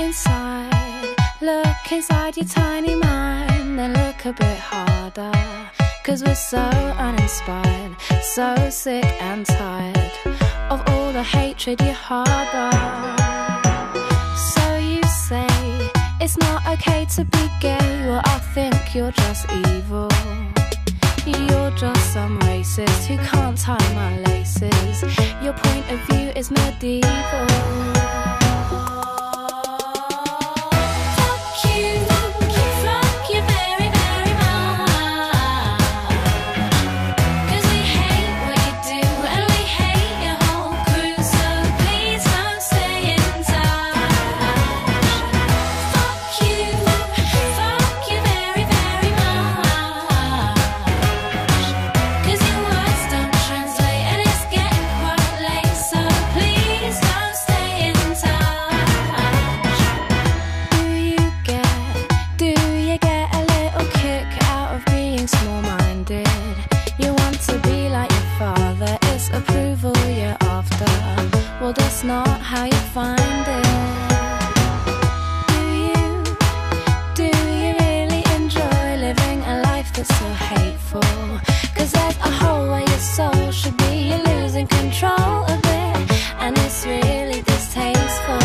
inside, look inside your tiny mind, then look a bit harder. 'Cause we're so uninspired, so sick and tired of all the hatred you harbor. So you say it's not okay to be gay, well I think you're just evil. You're just some racist who can't tie my laces. Your point of view is medieval. Well, that's not how you find it. Do you really enjoy living a life that's so hateful? 'Cause there's a hole where your soul should be. You're losing control a bit, and it's really distasteful.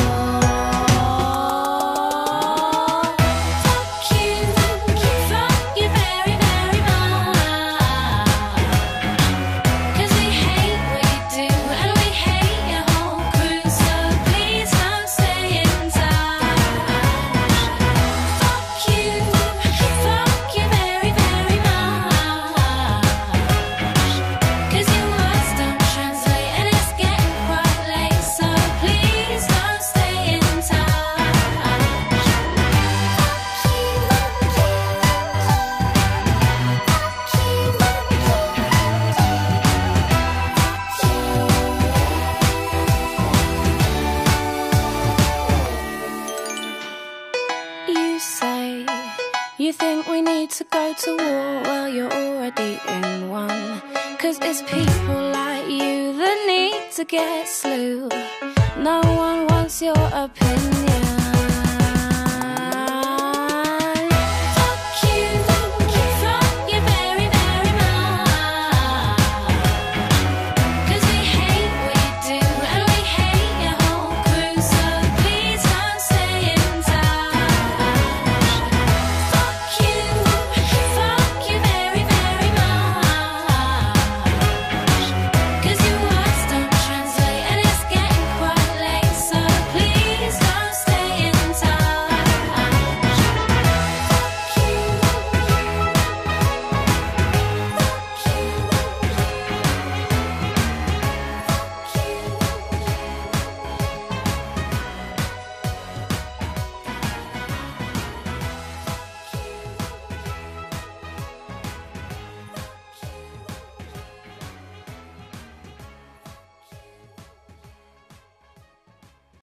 You think we need to go to war? Well, you're already in one. 'Cause it's people like you that need to get slew. No one wants your opinion.